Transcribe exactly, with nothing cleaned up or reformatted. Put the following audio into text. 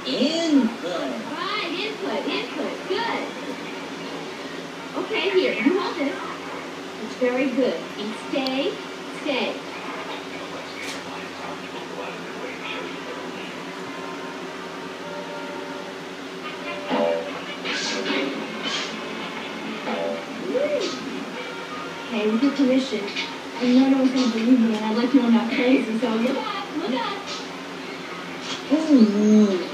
Input. Right, input, input. Good. Okay, here, you hold this. It's very good. And stay, stay. Okay, with your permission, I know no one's going to believe me, and I'd like to know I'm not crazy, so look up, look up. Ooh.